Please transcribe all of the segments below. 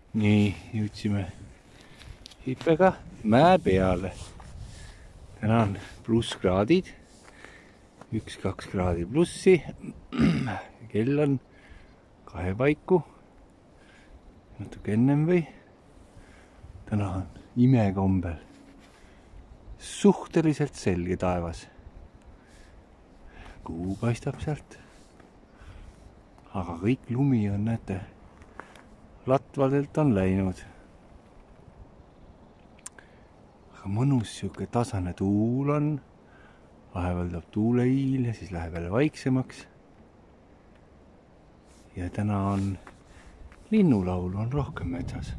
nii, jõudsime hüppega mäe peale. täna on plusskraadid, 1-2 kraadi plussi. kell on 2 paiku, natuke ennem või. täna on imekombel suhteliselt selge taevas. kuu paistab sealt, aga kõik lumi on, näete, latvadelt on läinud. aga mõnus sihuke tasane tuul on, vahepeal tuleb tuuleiil ja siis läheb jälle vaiksemaks. ja täna on linnulaulu on rohkem metsas.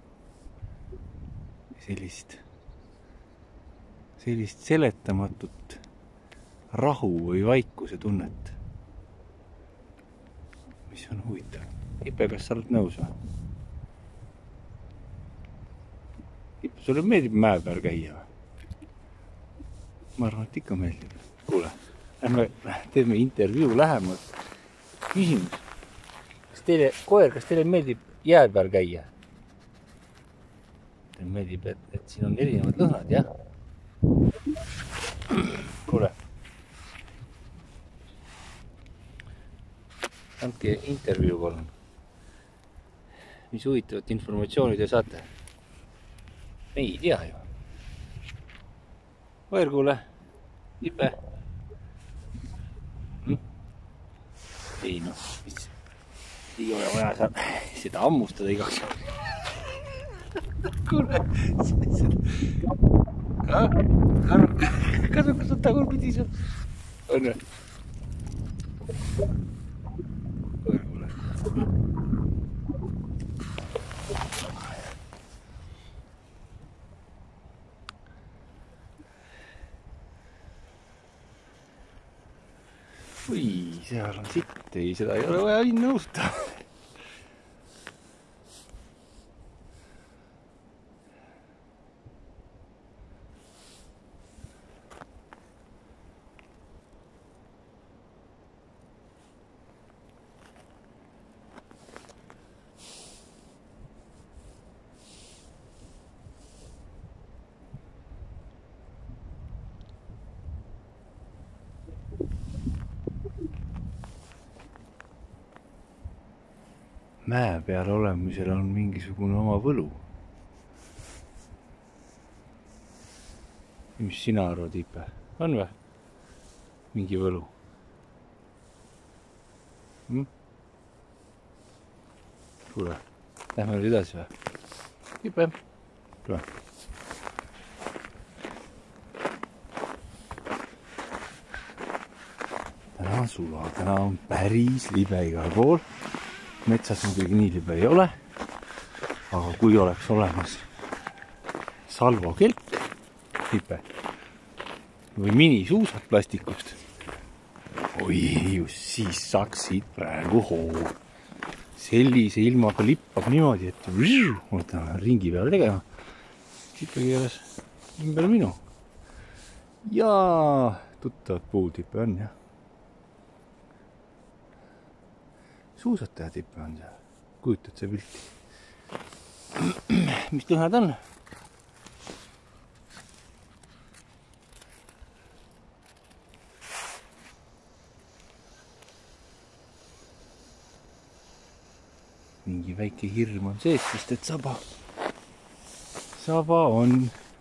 sellist seletamatut rahu või vaikuse tunnet, mis on huvitav. Ipe, kas sa oled nõus või? Ipe, sulle meeldib mäe peal käia või? Ma arvan, et ikka meeldib. Kuule, lähme teeme intervjuu lähemalt. Küsimus. Kas teile meeldib jää peal käia? Teile meeldib, et siin on erinevad lõhnad, jah? Kuule. Andke intervjuu palun. Mis huvitavat informatsiooni te saate? Me ei tea ju. Koer, kuule. Ipe. Ei noh, mis... ei ole vaja seda ammustada igaks. Kuule, kas on tagurpidi seal? On või? Koer, kuule. Ui, seal on sitt, ei, seda ei ole vaja minna nõusta. Mäe peal olemisel on mingisugune oma võlu. Mis sina arvad, Ipe? On või? Mingi võlu? Kuule, lähme nüüd edasi või? Ipe, tule. Täna on sula, täna on päris libe igal pool. Metsas muidugi nii libe ei ole, aga kui oleks olemas salvokelk, Ipe, või minisuusad plastikust, oi, just siis saaks siit praegu hoo. Sellise ilmaga lippab niimoodi, et võtame ringi peale tegema. Ipe keeles ümber minu. Ja tuttavad puud Ipe on, jah. Suusatajad Ipe on seal. Kujutad see pilti? Mis lõhnad on? Mingi väike hirm on sees, sest et saba on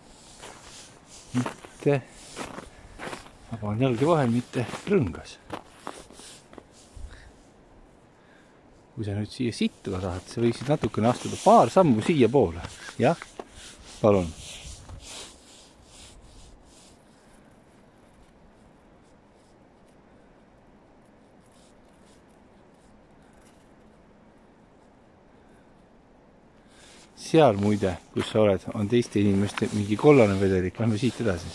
mitte, saba on jalge vahel, mitte rõngas. Kui sa nüüd siia sittuda tahad, sa võiksid natukene astuda paar sammu siia poole. Jah? Palun. Seal muide, kus sa oled, on teiste inimeste mingi kollane vedelik. Lähme siit edasi.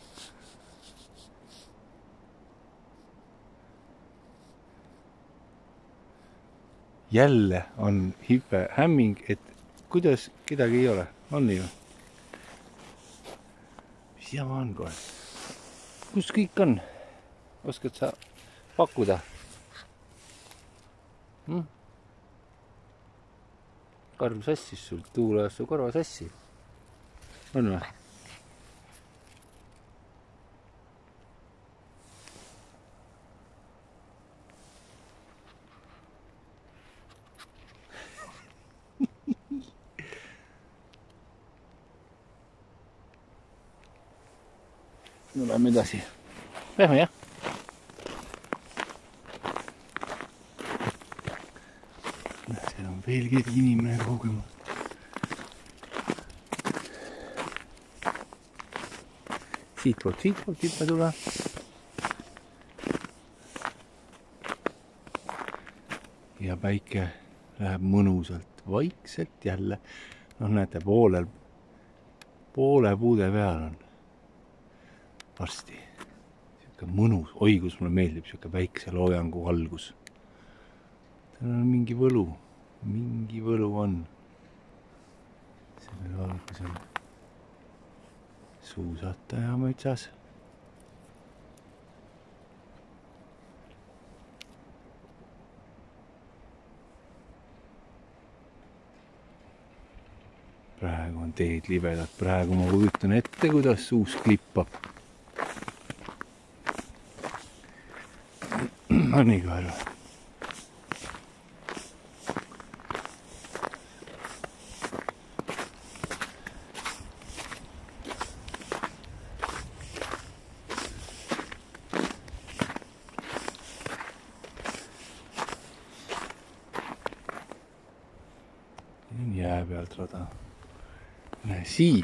Jälle on Ipe hämming, et kuidas kedagi ei ole. On nii või? Mis jama on kohe? Kus kõik on? Oskad sa pakkuda? Karl sassis sul, Tuul ajas su korva sassi. On või? No lähme edasi. Lähme jah. Seal on veel keegi inimene kaugemal. Siitpoolt siit me tule. Ja päike läheb mõnusalt, vaikselt jälle. No näete, poole puude peal on. Varsti. Siuke mõnus. Oi, kus mulle meeldib siuke päikse loojangu valgus. Tal on mingi võlu. Mingi võlu on. Sellel valgus on suusataja metsas. Praegu on teed libedad. Praegu ma kujutan ette, kuidas suus klippab. On nii kaela. Jää pealt rada. Näe siin.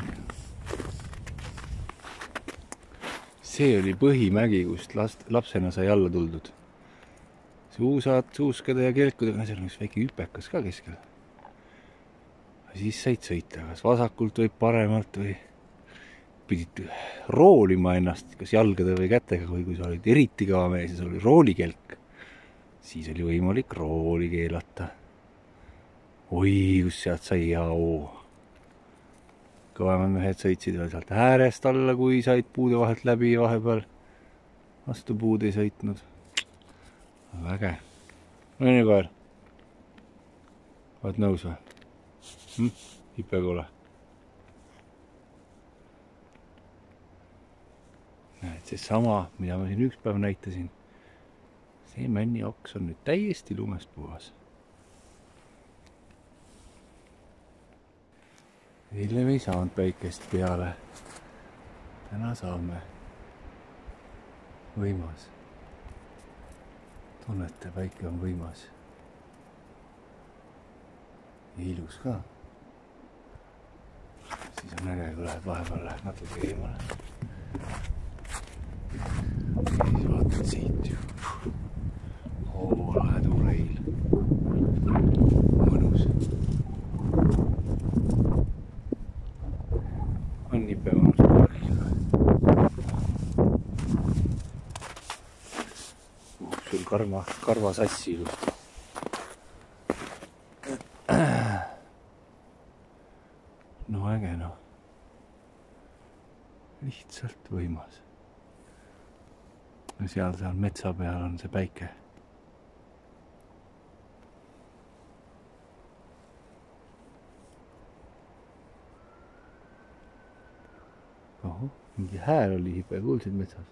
See oli põhimägi, kust lapsena sai alla tuldud. Suusad, suuskade ja kelkudega, seal on üks väike hüpekas ka keskel. Siis said sõita, kas vasakult või paremalt või pidid roolima ennast, kas jalgade või kätega, või kui sa olid eriti kõva mees ja sul oli roolikelk, siis oli võimalik rooli keelata. Oi, kus sealt sai jao. Kõvemad mehed sõitsid veel sealt äärest alla, kui said puude vahelt läbi ja vahepeal vastu puud ei sõitnud. Väge. No nii koer. Oled nõus või? Hippekoole. Näed, see sama, mida ma siin üks päev näitasin. See männi oks on nüüd täiesti lumest puhas. Eile me ei saanud päikest peale. Täna saame. Võimas. Tunnete, päike on võimas. Ja ilus ka. Siis on äge, kui läheb vahepeal natuke eemale. Siis vaatad siit ju. Lahe tuuleil. Mõnus. On nipe mõnus pargil. Sul karva sassi ilust. No äge no. Lihtsalt võimas. No seal metsa peal on see päike. Oho, mingi hääl oli hipe, kuulsid metsas.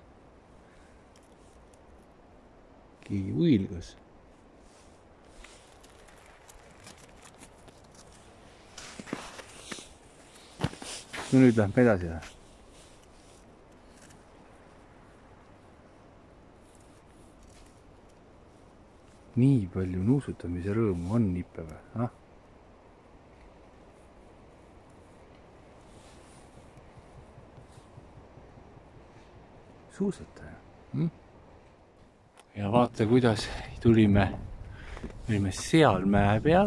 Keegi uilgas. No nüüd läheb edasi. Nii palju nuusutamise rõõmu on hippe või? Suusataja. Ja vaata, kuidas tulime seal mäe peal.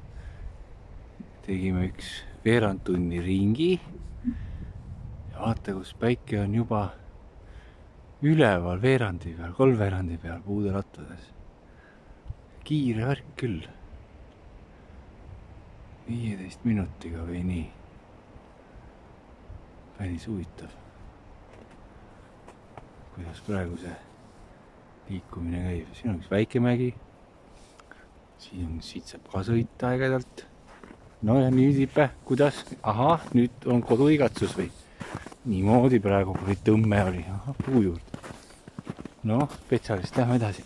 Tegime üks veerand tunni ringi. Ja vaata, kus päike on juba üleval veerandi peal, kolmveerandi peal puudelattades. Kiire värk küll. 15 minutiga või nii. Päris huvitav. Kuidas praegu see liikumine käib. Siin on üks väike mägi. Siit saab ka sõita ägedalt. no ja nüüd Ipe, kuidas? Ahah, nüüd on koduigatsus või? Niimoodi praegu, kui tõmme oli. Ahah, puu juurde. No, spetsialist, lähme edasi.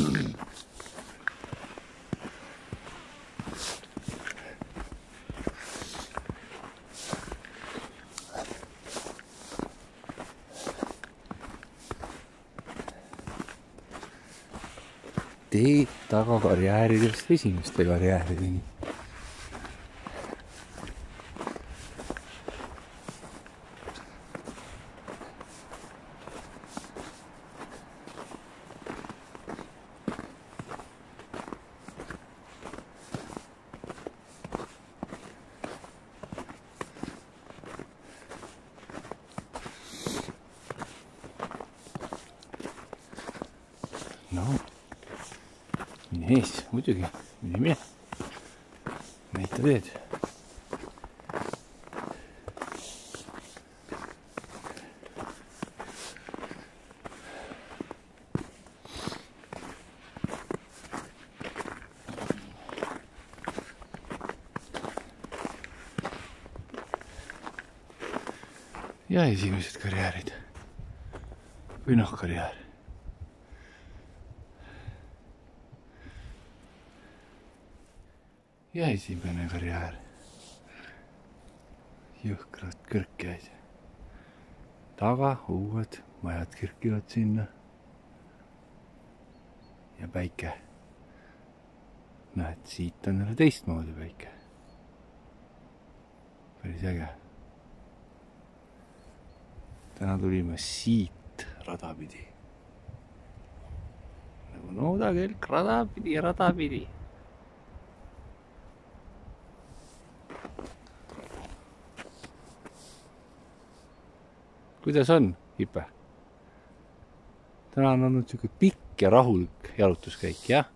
Teed taga karjääridest esimeste karjäärideni. No, mine ees, muidugi, mine. Näita teed. Ja esimesed karjäärid. Või noh, karjäär. Ja esimene karjäär. Jõhkrad kõrkjaid. Taga uued majad kirkivad sinna. Ja päike. Näed, siit on jälle teistmoodi päike. Päris äge. Täna tulime siit radapidi. Nagu noodakelk radapidi. Kuidas on, Ipe? Täna on olnud siuke pikk ja rahulik jalutuskäik, jah?